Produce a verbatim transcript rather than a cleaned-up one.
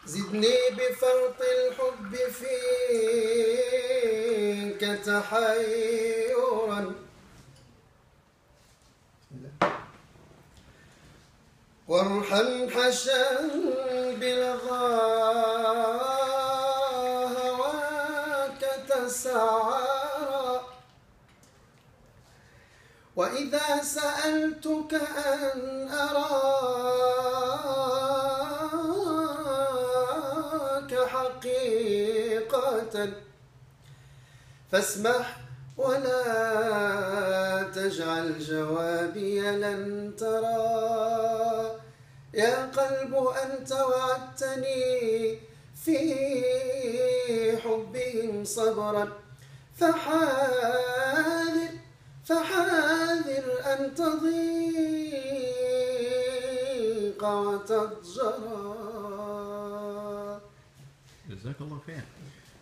زدني بفرط الحب فيك تحيرا وارحم حشا بلظى هواك تسعرا وإذا سألتك أن أراك حقيقة فاسمح ولا تجعل جوابي لن ترى يا قلب أنت وعدتني في حبهم صبرا فحاذر فحاذر أن تضيق وتضجرا. جزاك الله خير.